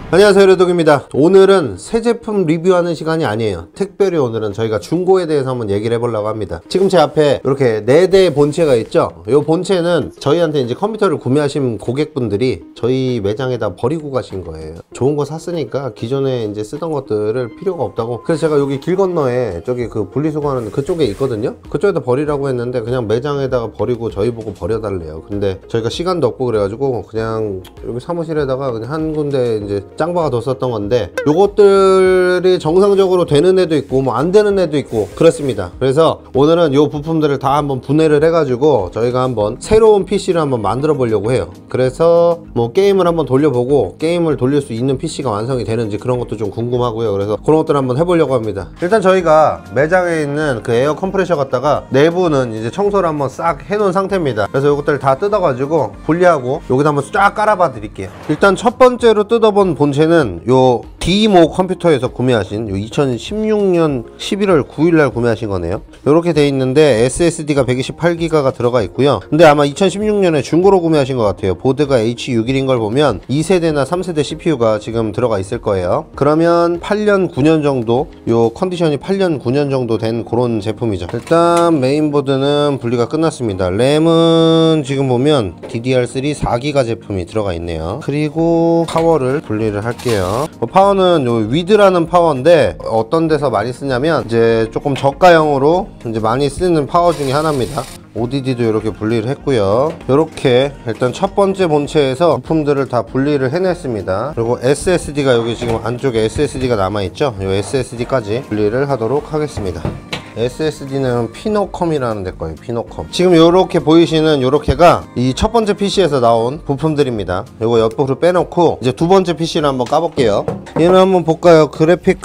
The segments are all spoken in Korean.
안녕하세요, 르독입니다. 오늘은 새 제품 리뷰하는 시간이 아니에요. 특별히 오늘은 저희가 중고에 대해서 한번 얘기를 해보려고 합니다. 지금 제 앞에 이렇게 4대 본체가 있죠. 이 본체는 저희한테 이제 컴퓨터를 구매하신 고객분들이 저희 매장에다 버리고 가신 거예요. 좋은 거 샀으니까 기존에 이제 쓰던 것들을 필요가 없다고. 그래서 제가 여기 길 건너에 저기 그 분리수거하는 그쪽에 있거든요. 그쪽에다 버리라고 했는데 그냥 매장에다가 버리고 저희 보고 버려달래요. 근데 저희가 시간도 없고 그래가지고 그냥 여기 사무실에다가 그냥 한 군데 이제 짱바가 뒀었던 건데, 요것들이 정상적으로 되는 애도 있고 뭐 안 되는 애도 있고 그렇습니다. 그래서 오늘은 요 부품들을 다 한번 분해를 해가지고 저희가 한번 새로운 PC를 한번 만들어 보려고 해요. 그래서 뭐 게임을 한번 돌려보고 게임을 돌릴 수 있는 PC가 완성이 되는지 그런 것도 좀 궁금하고요. 그래서 그런 것들을 한번 해보려고 합니다. 일단 저희가 매장에 있는 그 에어 컴프레셔 갖다가 내부는 이제 청소를 한번 싹 해놓은 상태입니다. 그래서 요것들 다 뜯어가지고 분리하고 여기다 한번 쫙 깔아봐 드릴게요. 일단 첫 번째로 뜯어본 본체는 요 디모 컴퓨터에서 구매하신 요 2016년 11월 9일날 구매하신 거네요. 요렇게 돼 있는데 SSD가 128기가가 들어가 있고요. 근데 아마 2016년에 중고로 구매하신 것 같아요. 보드가 H61인 걸 보면 2세대나 3세대 CPU가 지금 들어가 있을 거예요. 그러면 8년 9년 정도, 요 컨디션이 8년 9년 정도 된 그런 제품이죠. 일단 메인보드는 분리가 끝났습니다. 램은 지금 보면 DDR3 4기가 제품이 들어가 있네요. 그리고 파워를 분리를 할게요. 파워는 요 위드라는 파워인데 어떤 데서 많이 쓰냐면 이제 조금 저가형으로 이제 많이 쓰는 파워 중에 하나입니다. ODD도 이렇게 분리를 했고요. 이렇게 일단 첫 번째 본체에서 부품들을 다 분리를 해냈습니다. 그리고 SSD가 여기 지금 안쪽에 SSD가 남아있죠. 이 SSD까지 분리를 하도록 하겠습니다. SSD는 피노컴이라는 데 거예요. 피노컴. 지금 요렇게 보이시는 요렇게가 이 첫 번째 PC에서 나온 부품들입니다. 요거 옆으로 빼놓고 이제 두 번째 PC를 한번 까볼게요. 얘는 한번 볼까요? 그래픽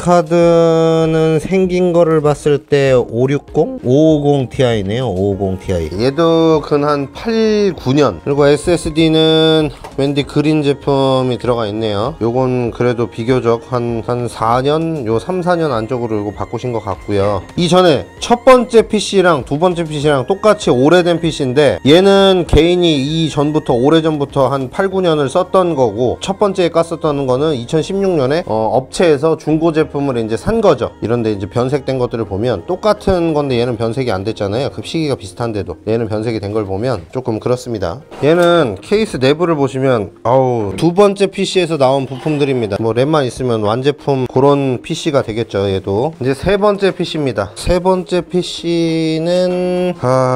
카드는 생긴 거를 봤을 때 560? 550ti네요. 550ti. 얘도 근 한 8, 9년. 그리고 SSD는 웬디 그린 제품이 들어가 있네요. 요건 그래도 비교적 한 4년? 요 3, 4년 안쪽으로 요거 바꾸신 것 같고요. 이전에 첫 번째 PC랑 두 번째 PC랑 똑같이 오래된 PC인데 얘는 개인이 이전부터 오래전부터 한 8, 9년을 썼던 거고, 첫 번째에 깠었던 거는 2016년에 업체에서 중고 제품을 이제 산 거죠. 이런데 이제 변색된 것들을 보면 똑같은 건데 얘는 변색이 안 됐잖아요. 급시기가 비슷한데도 얘는 변색이 된 걸 보면 조금 그렇습니다. 얘는 케이스 내부를 보시면 두 번째 PC에서 나온 부품들입니다. 뭐 램만 있으면 완제품 그런 PC가 되겠죠. 얘도 이제 세 번째 PC입니다. 세 번째 PC는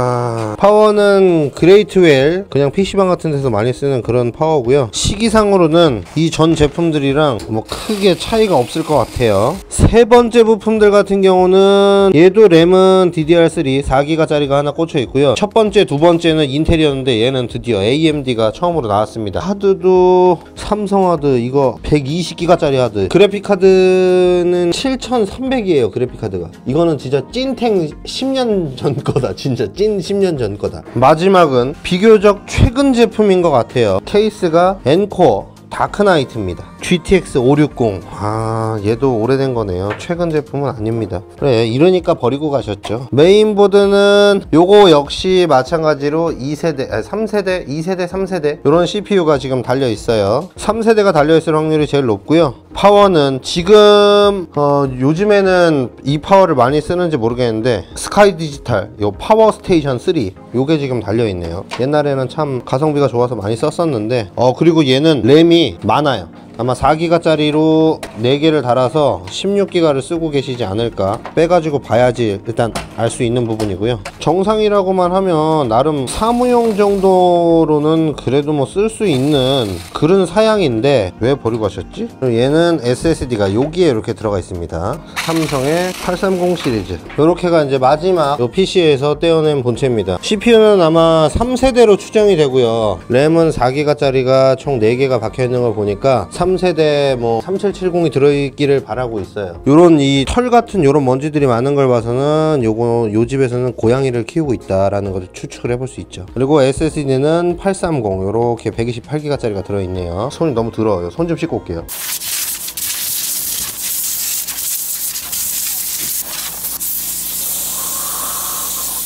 파워는 그레이트웰 그냥 PC방 같은 데서 많이 쓰는 그런 파워고요. 시기상으로는 이 전 제품들이랑 뭐 크게 차이가 없을 것 같아요. 세 번째 부품들 같은 경우는 얘도 램은 DDR3 4기가 짜리가 하나 꽂혀 있고요. 첫 번째 두 번째는 인텔이었는데 얘는 드디어 AMD가 처음으로 나왔습니다. 하드도 삼성 하드 이거 120기가 짜리 하드. 그래픽 카드는 7300이에요. 그래픽 카드가 이거는 진짜 찐탱 10년 전 거다. 진짜 찐 10년 전 거다. 마지막은 비교적 최근 제품인 것 같아요. 케이스가 엔코어 다크나이트입니다. GTX 560. 얘도 오래된 거네요. 최근 제품은 아닙니다. 그래, 이러니까 버리고 가셨죠. 메인보드는 요거 역시 마찬가지로 2세대, 3세대, 2세대, 3세대 요런 CPU가 지금 달려 있어요. 3세대가 달려 있을 확률이 제일 높고요. 파워는 지금 요즘에는 이 파워를 많이 쓰는지 모르겠는데 스카이 디지털 요 파워 스테이션 3 요게 지금 달려 있네요. 옛날에는 참 가성비가 좋아서 많이 썼었는데 그리고 얘는 램이 많아요. 아마 4기가짜리로 4개를 달아서 16기가를 쓰고 계시지 않을까. 빼가지고 봐야지 일단 알 수 있는 부분이고요. 정상이라고만 하면 나름 사무용 정도로는 그래도 뭐 쓸 수 있는 그런 사양인데 왜 버리고 가셨지? 얘는 SSD가 여기에 이렇게 들어가 있습니다. 삼성의 830 시리즈. 요렇게가 이제 마지막 요 PC에서 떼어낸 본체입니다. CPU는 아마 3세대로 추정이 되고요. 램은 4기가짜리가 총 4개가 박혀있는 걸 보니까 3세대 뭐 3770이 들어있기를 바라고 있어요. 요런 이 털 같은 요런 먼지들이 많은 걸 봐서는 요 집에서는 고양이를 키우고 있다라는 것을 추측을 해볼 수 있죠. 그리고 SSD는 830 요렇게 128기가짜리가 들어있네요. 손이 너무 더러워요. 손 좀 씻고 올게요.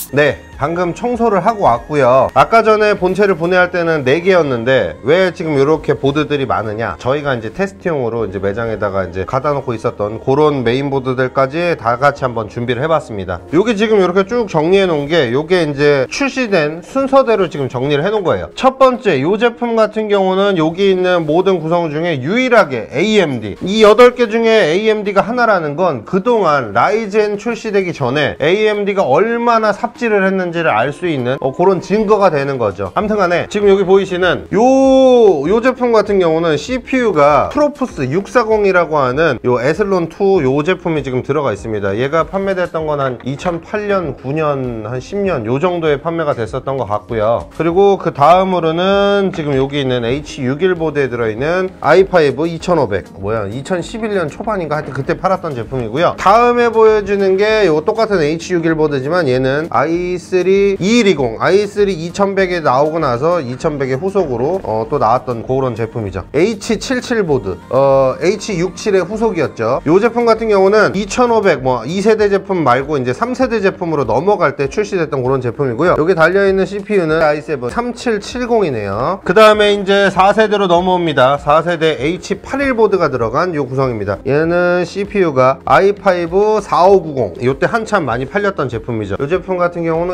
네, 방금 청소를 하고 왔고요. 아까 전에 본체를 분해할 때는 4개였는데 왜 지금 이렇게 보드들이 많으냐, 저희가 이제 테스트용으로 이제 매장에다가 이제 갖다 놓고 있었던 그런 메인보드들까지 다 같이 한번 준비를 해봤습니다. 요게 지금 이렇게 쭉 정리해 놓은 게, 요게 이제 출시된 순서대로 지금 정리를 해 놓은 거예요. 첫 번째, 요 제품 같은 경우는 여기 있는 모든 구성 중에 유일하게 AMD, 이 8개 중에 AMD가 하나라는 건 그동안 라이젠 출시되기 전에 AMD가 얼마나 삽질을 했는지를 알 수 있는 그런 증거가 되는 거죠. 아무튼 간에 지금 여기 보이시는 요 제품 같은 경우는 CPU가 프로푸스 640이라고 하는 요 에슬론2 요 제품이 지금 들어가 있습니다. 얘가 판매됐던 건 한 2008년, 9년, 한 10년 요 정도에 판매가 됐었던 것 같고요. 그리고 그 다음으로는 지금 여기 있는 H61 보드에 들어있는 i5 2500, 2011년 초반인가 하여튼 그때 팔았던 제품이고요. 다음에 보여주는 게 요 똑같은 H61 보드지만 얘는 i3 2120, i3 2100에 나오고 나서 2100의 후속으로 또 나왔던 그런 제품이죠. H77 보드, H67의 후속이었죠. 요 제품 같은 경우는 2500 2세대 제품 말고 이제 3세대 제품으로 넘어갈 때 출시됐던 그런 제품이고요. 여기 달려있는 CPU는 i7 3770이네요. 그 다음에 이제 4세대로 넘어옵니다. 4세대 H81 보드가 들어간 요 구성입니다. 얘는 CPU가 i5 4590, 요때 한참 많이 팔렸던 제품이죠. 요 제품 같은 경우는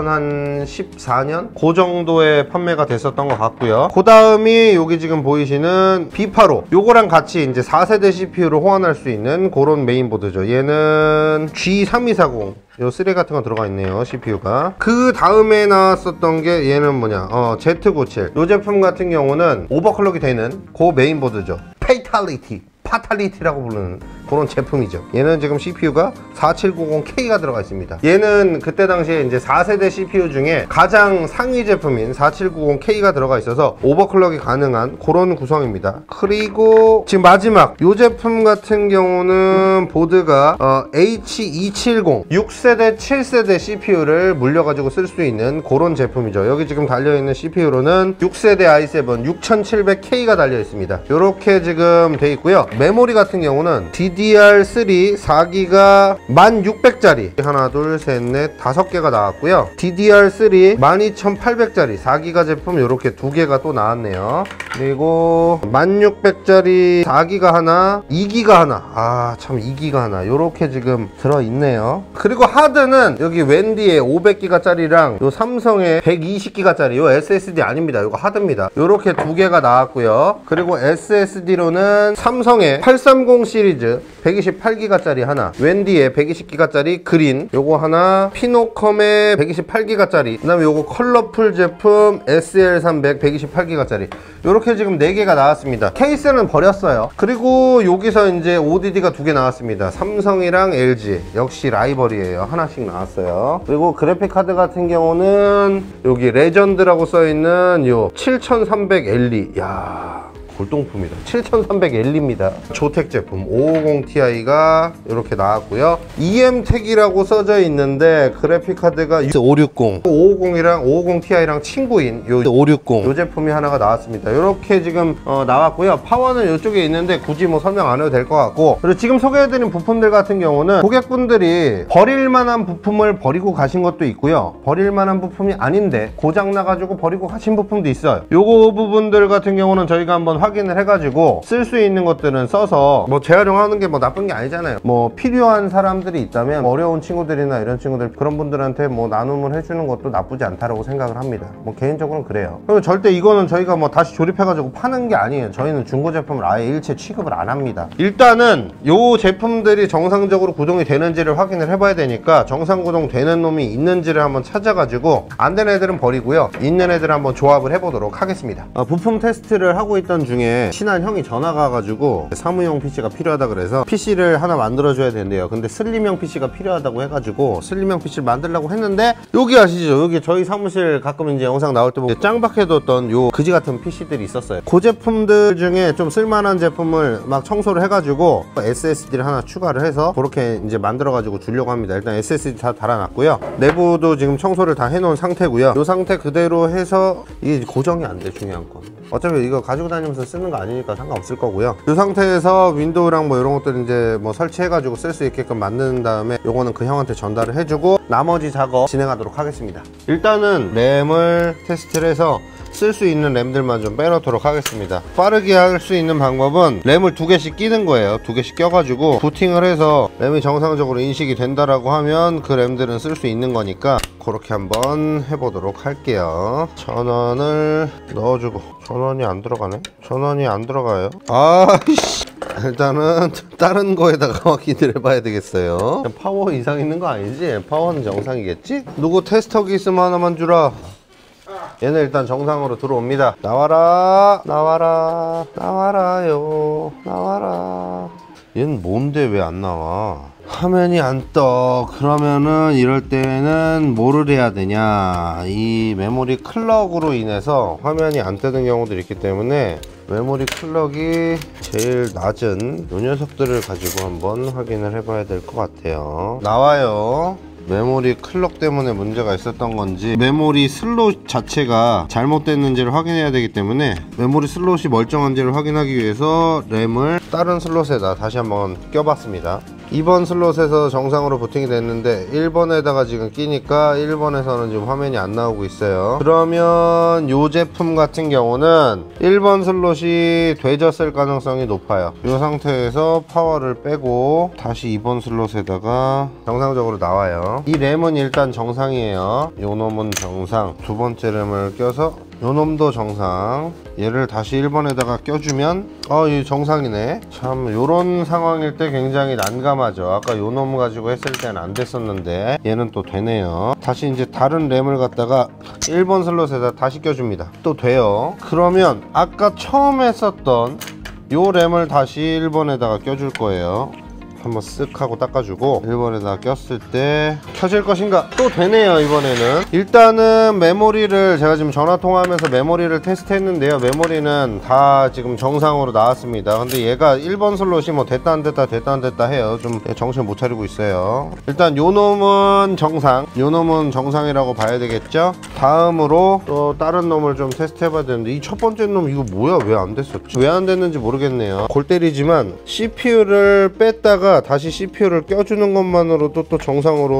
2014년 그 정도에 판매가 됐었던 것 같고요. 그 다음이 여기 지금 보이시는 B85, 요거랑 같이 이제 4세대 CPU를 호환할 수 있는 그런 메인보드죠. 얘는 G3240, 요 3 같은 거 들어가 있네요, CPU가. 그 다음에 나왔었던 게 얘는 뭐냐, Z97. 요 제품 같은 경우는 오버클럭이 되는 그 메인보드죠. 파탈리티라고 부르는 그런 제품이죠. 얘는 지금 CPU가 4790K가 들어가 있습니다. 얘는 그때 당시에 이제 4세대 CPU 중에 가장 상위 제품인 4790K가 들어가 있어서 오버클럭이 가능한 그런 구성입니다. 그리고 지금 마지막 이 제품 같은 경우는 보드가 H270 6세대 7세대 CPU를 물려가지고 쓸 수 있는 그런 제품이죠. 여기 지금 달려있는 CPU로는 6세대 i7 6700K가 달려있습니다. 이렇게 지금 돼 있고요. 메모리 같은 경우는 DDR3 4기가 1600짜리 하나 둘셋넷 5개가 나왔고요. DDR3 12800짜리 4기가 제품 이렇게 2개가 또 나왔네요. 그리고 1600짜리 4기가 하나, 2기가 하나, 참 2기가 하나 이렇게 지금 들어있네요. 그리고 하드는 여기 웬디의 500기가짜리랑 요 삼성의 120기가짜리 요 SSD 아닙니다. 이거 하드입니다. 이렇게 2개가 나왔고요. 그리고 SSD로는 삼성의 830 시리즈 128기가짜리 하나, 웬디의 120기가짜리 그린 요거 하나, 피노컴의 128기가짜리, 그 다음에 요거 컬러풀 제품 SL300 128기가짜리 요렇게 지금 4개가 나왔습니다. 케이스는 버렸어요. 그리고 여기서 이제 ODD가 2개 나왔습니다. 삼성이랑 LG 역시 라이벌이에요. 하나씩 나왔어요. 그리고 그래픽카드 같은 경우는 여기 레전드라고 써있는 요 7300LE, 야 골동품이다. 7300L입니다. 조텍 제품 550ti가 이렇게 나왔고요. EM텍이라고 써져 있는데 그래픽카드가 560, 550이랑 550ti랑 친구인 요 560 요 제품이 하나가 나왔습니다. 이렇게 지금 나왔고요. 파워는 이쪽에 있는데 굳이 뭐 설명 안 해도 될 것 같고, 그리고 지금 소개해드린 부품들 같은 경우는 고객분들이 버릴만한 부품을 버리고 가신 것도 있고요. 버릴만한 부품이 아닌데 고장 나가지고 버리고 가신 부품도 있어요. 요거 부분들 같은 경우는 저희가 한번 확인을 해가지고 쓸 수 있는 것들은 써서 뭐 재활용하는 게 뭐 나쁜 게 아니잖아요. 뭐 필요한 사람들이 있다면 어려운 친구들이나 이런 친구들, 그런 분들한테 뭐 나눔을 해주는 것도 나쁘지 않다라고 생각을 합니다. 뭐 개인적으로는 그래요. 그리고 절대 이거는 저희가 뭐 다시 조립해가지고 파는 게 아니에요. 저희는 중고 제품을 아예 일체 취급을 안 합니다. 일단은 요 제품들이 정상적으로 구동이 되는지를 확인을 해봐야 되니까 정상 구동 되는 놈이 있는지를 한번 찾아가지고 안 되는 애들은 버리고요. 있는 애들을 한번 조합을 해보도록 하겠습니다. 부품 테스트를 하고 있던 중에 친한 형이 전화가 와가지고 사무용 PC가 필요하다 그래서 PC를 하나 만들어줘야 된대요. 근데 슬림형 PC가 필요하다고 해가지고 슬림형 PC를 만들려고 했는데, 여기 아시죠? 여기 저희 사무실 가끔 이제 영상 나올 때 보면 짱박해뒀던 요 그지 같은 PC들이 있었어요. 그 제품들 중에 좀 쓸만한 제품을 막 청소를 해가지고 SSD를 하나 추가를 해서 그렇게 이제 만들어가지고 주려고 합니다. 일단 SSD 다 달아놨고요. 내부도 지금 청소를 다 해놓은 상태고요. 이 상태 그대로 해서 이게 고정이 안 돼. 중요한 건 어차피 이거 가지고 다니면서 곳에 쓰는 거 아니니까 상관없을 거고요. 이 상태에서 윈도우랑 뭐 이런 것들 이제 뭐 설치해가지고 쓸 수 있게끔 만든 다음에 요거는 그 형한테 전달을 해주고 나머지 작업 진행하도록 하겠습니다. 일단은 램을 테스트를 해서 쓸 수 있는 램들만 좀 빼놓도록 하겠습니다. 빠르게 할 수 있는 방법은 램을 2개씩 끼는 거예요. 2개씩 껴가지고 부팅을 해서 램이 정상적으로 인식이 된다라고 하면 그 램들은 쓸 수 있는 거니까 그렇게 한번 해보도록 할게요. 전원을 넣어주고 전원이 안 들어가네? 전원이 안 들어가요. 아이씨, 일단은 다른 거에다가 확인을 해봐야 되겠어요. 파워 이상 있는 거 아니지? 파워는 정상이겠지? 누구 테스터기 있으면 하나만 주라. 얘는 일단 정상으로 들어옵니다. 나와라 나와라 나와라요 나와라. 얘는 뭔데 왜 안 나와? 화면이 안 떠. 그러면은 이럴 때는 뭐를 해야 되냐, 이 메모리 클럭으로 인해서 화면이 안 뜨는 경우도 있기 때문에 메모리 클럭이 제일 낮은 이 녀석들을 가지고 한번 확인을 해봐야 될 것 같아요. 나와요. 메모리 클럭 때문에 문제가 있었던 건지 메모리 슬롯 자체가 잘못됐는지를 확인해야 되기 때문에 메모리 슬롯이 멀쩡한지를 확인하기 위해서 램을 다른 슬롯에다 다시 한번 껴봤습니다. 2번 슬롯에서 정상으로 부팅이 됐는데 1번에다가 지금 끼니까 1번에서는 지금 화면이 안 나오고 있어요. 그러면 이 제품 같은 경우는 1번 슬롯이 되졌을 가능성이 높아요. 이 상태에서 파워를 빼고 다시 2번 슬롯에다가 정상적으로 나와요. 이 램은 일단 정상이에요. 요 놈은 정상. 두 번째 램을 껴서 요 놈도 정상. 얘를 다시 1번에다가 껴주면 이 정상이네. 참 요런 상황일 때 굉장히 난감하죠. 아까 요 놈 가지고 했을 때는 안 됐었는데 얘는 또 되네요. 다시 이제 다른 램을 갖다가 1번 슬롯에다 다시 껴줍니다. 또 돼요. 그러면 아까 처음 했었던 요 램을 다시 1번에다가 껴줄 거예요. 한번 쓱 하고 닦아주고 1번에다 꼈을 때 켜질 것인가? 또 되네요. 이번에는 일단은 메모리를 제가 지금 전화통화하면서 메모리를 테스트 했는데요. 메모리는 다 지금 정상으로 나왔습니다. 근데 얘가 1번 슬롯이 뭐 됐다 안 됐다 됐다 안 됐다 해요. 좀 정신을 못 차리고 있어요. 일단 요 놈은 정상, 요 놈은 정상이라고 봐야 되겠죠. 다음으로 또 다른 놈을 좀 테스트 해봐야 되는데 이 첫 번째 놈 이거 뭐야? 왜 안 됐었지? 왜 안 됐는지 모르겠네요. 골 때리지만 CPU를 뺐다가 다시 CPU를 껴주는 것만으로도 또 정상으로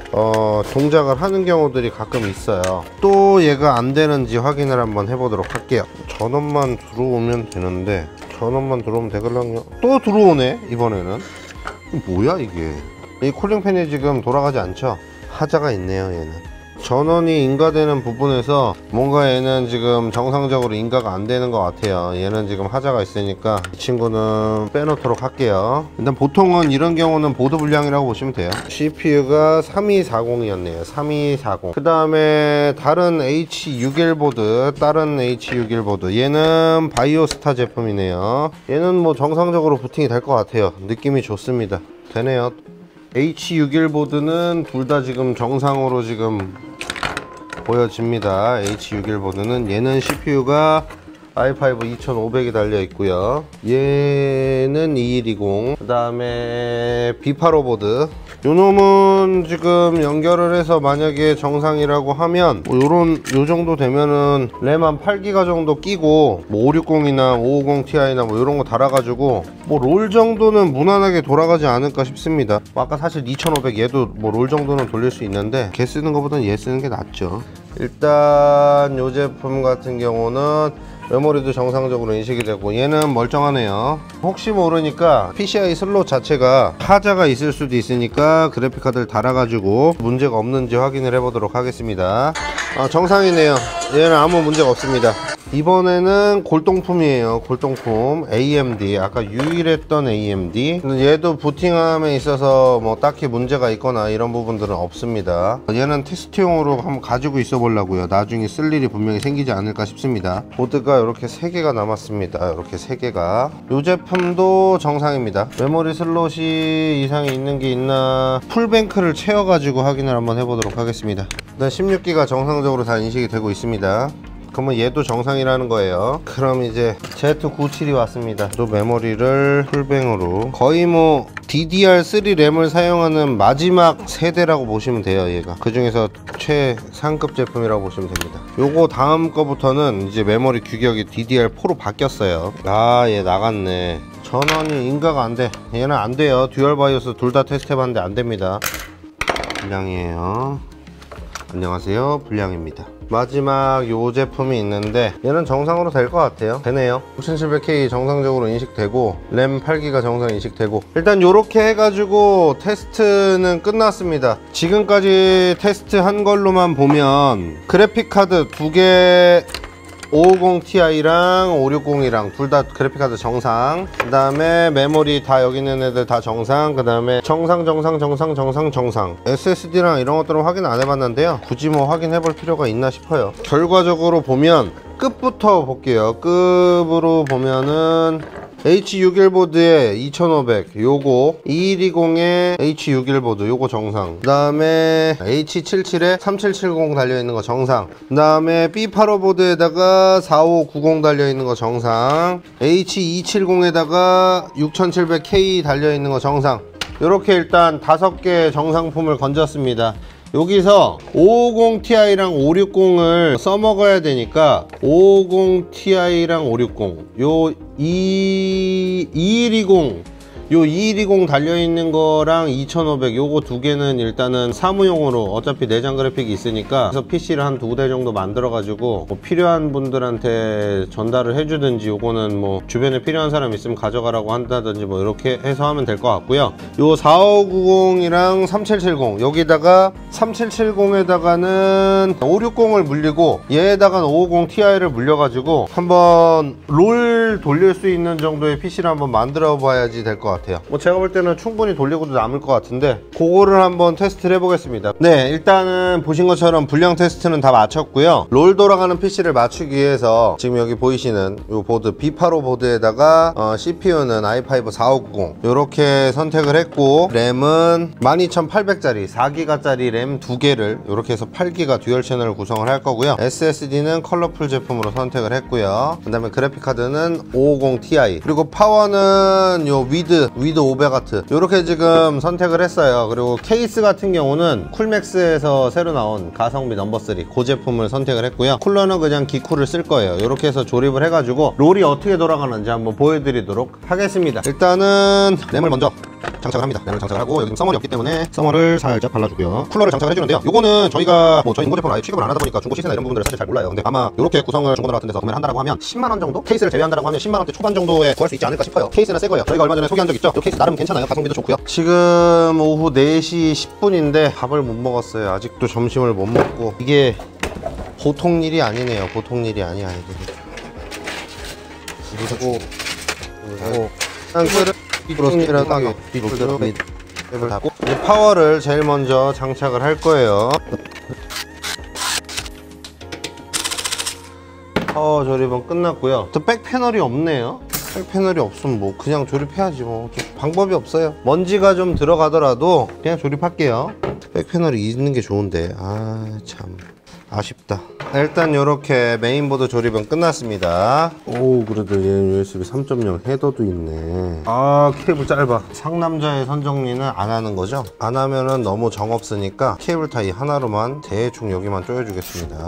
동작을 하는 경우들이 가끔 있어요. 또 얘가 안 되는지 확인을 한번 해보도록 할게요. 전원만 들어오면 되는데 전원만 들어오면 되걸랑요. 또 들어오네. 이번에는 뭐야 이게. 이 쿨링팬이 지금 돌아가지 않죠. 하자가 있네요. 얘는 전원이 인가되는 부분에서 뭔가 얘는 지금 정상적으로 인가가 안 되는 것 같아요. 얘는 지금 하자가 있으니까 이 친구는 빼놓도록 할게요. 일단 보통은 이런 경우는 보드 불량이라고 보시면 돼요. CPU가 3240이었네요 3240. 그 다음에 다른 H61 보드, 다른 H61 보드, 얘는 바이오스타 제품이네요. 얘는 뭐 정상적으로 부팅이 될 것 같아요. 느낌이 좋습니다. 되네요. H61 보드는 둘 다 지금 정상으로 지금 보여집니다. H61 보드는 얘는 CPU가 i5 2500이 달려 있고요. 얘는 2120. 그 다음에 B85 보드, 요놈은 지금 연결을 해서 만약에 정상이라고 하면 뭐 요 정도 되면은 램 한 8기가 정도 끼고 뭐 560이나 550ti나 뭐 요런 거 달아가지고 뭐 롤 정도는 무난하게 돌아가지 않을까 싶습니다. 뭐 아까 사실 2500 얘도 뭐 롤 정도는 돌릴 수 있는데 걔 쓰는 것보다는 얘 쓰는 게 낫죠. 일단 요 제품 같은 경우는 메모리도 정상적으로 인식이 되고 얘는 멀쩡하네요. 혹시 모르니까 PCI 슬롯 자체가 하자가 있을 수도 있으니까 그래픽카드를 달아가지고 문제가 없는지 확인을 해보도록 하겠습니다. 정상이네요. 얘는 아무 문제가 없습니다. 이번에는 골동품이에요. 골동품 AMD. 아까 유일했던 AMD. 얘도 부팅함에 있어서 뭐 딱히 문제가 있거나 이런 부분들은 없습니다. 얘는 테스트용으로 한번 가지고 있어 보려고요. 나중에 쓸 일이 분명히 생기지 않을까 싶습니다. 보드가 이렇게 3개가 남았습니다. 이렇게 3개가. 이 제품도 정상입니다. 메모리 슬롯이 이상이 있는 게 있나 풀뱅크를 채워 가지고 확인을 한번 해보도록 하겠습니다. 일단 16기가 정상적으로 다 인식이 되고 있습니다. 그러면 얘도 정상이라는 거예요. 그럼 이제 Z97이 왔습니다. 또 메모리를 풀뱅으로 거의 뭐 DDR3 램을 사용하는 마지막 세대라고 보시면 돼요. 얘가 그 중에서 최상급 제품이라고 보시면 됩니다. 요거 다음 거부터는 이제 메모리 규격이 DDR4로 바뀌었어요. 아, 얘 나갔네. 전원이 인가가 안 돼. 얘는 안 돼요. 듀얼 바이오스 둘 다 테스트 해봤는데 안 됩니다. 불량이에요. 안녕하세요, 불량입니다. 마지막 요 제품이 있는데 얘는 정상으로 될 것 같아요. 되네요. 9700K 정상적으로 인식되고 램 8기가 정상 인식되고, 일단 요렇게 해가지고 테스트는 끝났습니다. 지금까지 테스트 한 걸로만 보면 그래픽카드 두개 550ti랑 560이랑 둘 다 그래픽카드 정상, 그 다음에 메모리 다 여기 있는 애들 다 정상, 그 다음에 정상 SSD랑 이런 것들은 확인 안 해봤는데요. 굳이 뭐 확인해 볼 필요가 있나 싶어요. 결과적으로 보면 끝부터 볼게요. 급으로 보면은 H61 보드에 2500 요거, 2120에 H61 보드 요거 정상, 그 다음에 H77에 3770 달려있는 거 정상, 그 다음에 B85 보드에다가 4590 달려있는 거 정상, H270에다가 6700K 달려있는 거 정상. 요렇게 일단 5개 정상품을 건졌습니다. 여기서 550ti랑 560을 써먹어야 되니까 550ti랑 560 요 2120 요 2120 달려있는 거랑 2500 요거 두 개는 일단은 사무용으로, 어차피 내장 그래픽이 있으니까 그래서 PC를 한 2대 정도 만들어 가지고 뭐 필요한 분들한테 전달을 해주든지, 요거는 뭐 주변에 필요한 사람 있으면 가져가라고 한다든지 뭐 이렇게 해서 하면 될 것 같고요. 요 4590이랑 3770 여기다가 3770에다가는 560을 물리고 얘에다가는 550ti를 물려가지고 한번 롤 돌릴 수 있는 정도의 PC를 한번 만들어 봐야지 될 것 같아요. 뭐 제가 볼 때는 충분히 돌리고도 남을 것 같은데 그거를 한번 테스트를 해보겠습니다. 네, 일단은 보신 것처럼 불량 테스트는 다 마쳤고요. 롤 돌아가는 PC를 맞추기 위해서 지금 여기 보이시는 요 보드 B85 보드에다가 CPU는 i5 4590 요렇게 선택을 했고, 램은 12800짜리 4기가짜리 램 2개를 요렇게 해서 8기가 듀얼 채널을 구성을 할 거고요. SSD는 컬러풀 제품으로 선택을 했고요. 그 다음에 그래픽카드는 550ti, 그리고 파워는 요 위드 500W 요렇게 지금 선택을 했어요. 그리고 케이스 같은 경우는 쿨맥스에서 새로 나온 가성비 넘버3 그 제품을 선택을 했고요. 쿨러는 그냥 기쿨을 쓸 거예요. 요렇게 해서 조립을 해가지고 롤이 어떻게 돌아가는지 한번 보여드리도록 하겠습니다. 일단은 램을 먼저 장착을 합니다. 램을 장착을 하고, 여기 써머리 없기 때문에 써머를 살짝 발라주고요. 쿨러를 장착을 해주는데요. 요거는 저희가 뭐 저희 중고 제품을 아예 취급을 안 하다 보니까 중고 시세나 이런 부분들을 사실 잘 몰라요. 근데 아마 요렇게 구성을 중고나라 같은 데서 구매를 한다고 하면 10만원 정도? 케이스를 제외한다고 하면 10만원대 초반 정도에 구할 수 있지 않을까 싶어요. 케이스는 새 거예요. 저희가 얼마 전에 소개한 적 있죠? 요 케이스 나름 괜찮아요. 가성비도 좋고요. 지금 오후 4시 10분인데 밥을 못 먹었어요. 아직도 점심을 못 먹고. 이게 보통 일이 아니네요. 보통 일이 아니야 이게. 그리고 브로스티랑 땅에 뒤로 맵을 닫고 파워를 제일 먼저 장착을 할 거예요. 파워 조립은 끝났고요. 또 백 패널이 없네요. 백 패널이 없으면 뭐 그냥 조립해야지 뭐. 방법이 없어요. 먼지가 좀 들어가더라도 그냥 조립할게요. 백 패널이 있는 게 좋은데 참 아쉽다. 일단 이렇게 메인보드 조립은 끝났습니다. 오, 그래도 얘 USB 3.0 헤더도 있네. 케이블 짧아. 상남자의 선정리는 안 하는 거죠? 안 하면은 너무 정없으니까 케이블 타이 하나로만 대충 여기만 조여주겠습니다.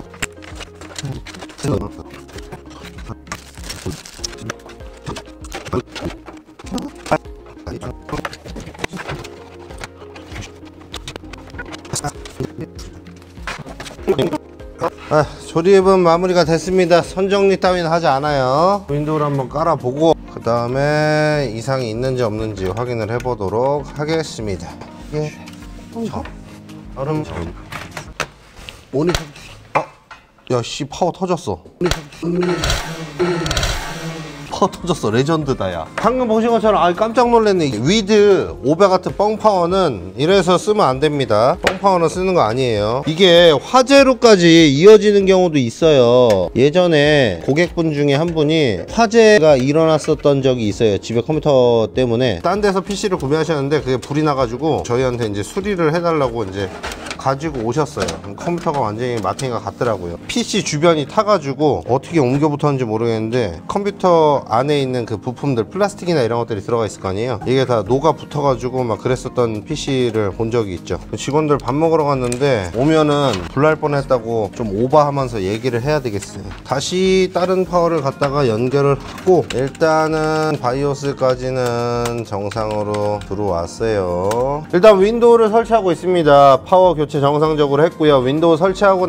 조립은 마무리가 됐습니다. 선정리 따위는 하지 않아요. 윈도우를 한번 깔아보고 그 다음에 이상이 있는지 없는지 확인을 해보도록 하겠습니다. 이게 모니터 야씨 파워 터졌어. 파워 터졌어. 레전드다 야. 방금 보신 것처럼 깜짝 놀랐네. 위드 500W 뻥파워는 이래서 쓰면 안 됩니다. 뻥파워는 쓰는 거 아니에요. 이게 화재로까지 이어지는 경우도 있어요. 예전에 고객분 중에 한 분이 화재가 일어났었던 적이 있어요. 집에 컴퓨터 때문에 딴 데서 PC를 구매하셨는데 그게 불이 나가지고 저희한테 이제 수리를 해달라고 이제 가지고 오셨어요. 컴퓨터가 완전히 마탱이가 같더라고요. PC 주변이 타가지고 어떻게 옮겨 붙었는지 모르겠는데 컴퓨터 안에 있는 그 부품들, 플라스틱이나 이런 것들이 들어가 있을 거 아니에요. 이게 다 녹아 붙어가지고 막 그랬었던 PC를 본 적이 있죠. 직원들 밥 먹으러 갔는데 오면은 불날 뻔했다고 좀 오버하면서 얘기를 해야 되겠어요. 다시 다른 파워를 갖다가 연결을 하고 일단은 바이오스까지는 정상으로 들어왔어요. 일단 윈도우를 설치하고 있습니다. 파워 교체 정상적으로 했고요. 윈도우 설치하고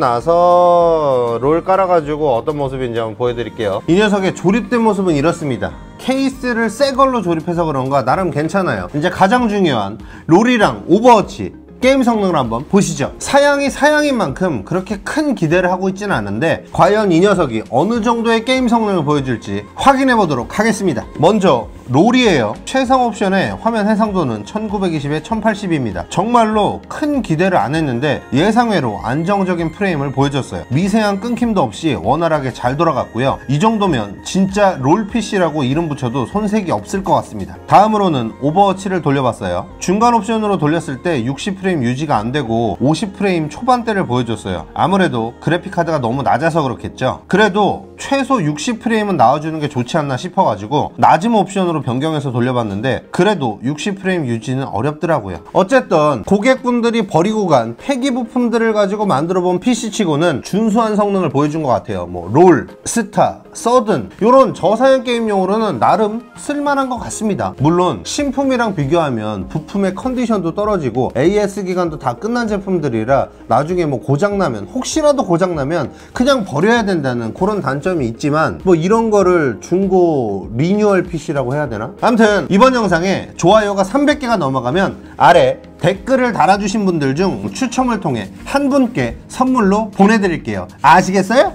나서 롤 깔아가지고 어떤 모습인지 한번 보여드릴게요. 이 녀석의 조립된 모습은 이렇습니다. 케이스를 새 걸로 조립해서 그런가 나름 괜찮아요. 이제 가장 중요한 롤이랑 오버워치 게임 성능을 한번 보시죠. 사양이 사양인 만큼 그렇게 큰 기대를 하고 있지는 않은데 과연 이 녀석이 어느 정도의 게임 성능을 보여줄지 확인해 보도록 하겠습니다. 먼저 롤이에요. 최상 옵션의 화면 해상도는 1920에 1080입니다. 정말로 큰 기대를 안 했는데 예상외로 안정적인 프레임을 보여줬어요. 미세한 끊김도 없이 원활하게 잘 돌아갔고요. 이 정도면 진짜 롤 PC라고 이름 붙여도 손색이 없을 것 같습니다. 다음으로는 오버워치를 돌려봤어요. 중간 옵션으로 돌렸을 때 60프레임 유지가 안 되고 50프레임 초반대를 보여줬어요. 아무래도 그래픽카드가 너무 낮아서 그렇겠죠. 그래도 최소 60프레임은 나와주는 게 좋지 않나 싶어가지고 낮은 옵션으로 변경해서 돌려봤는데 그래도 60프레임 유지는 어렵더라고요. 어쨌든 고객분들이 버리고 간 폐기 부품들을 가지고 만들어본 PC치고는 준수한 성능을 보여준 것 같아요. 뭐 롤, 스타, 서든 이런 저사양 게임용으로는 나름 쓸만한 것 같습니다. 물론 신품이랑 비교하면 부품의 컨디션도 떨어지고 AS 기간도 다 끝난 제품들이라 나중에 뭐 고장나면 혹시라도 고장나면 그냥 버려야 된다는 그런 단점이 있지만 뭐 이런 거를 중고 리뉴얼 PC라고 해야 되나? 아무튼 이번 영상에 좋아요가 300개가 넘어가면 아래 댓글을 달아주신 분들 중 추첨을 통해 한 분께 선물로 보내드릴게요. 아시겠어요?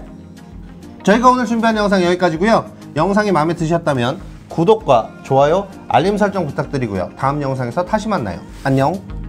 저희가 오늘 준비한 영상 여기까지고요. 영상이 마음에 드셨다면 구독과 좋아요, 알림 설정 부탁드리고요. 다음 영상에서 다시 만나요. 안녕.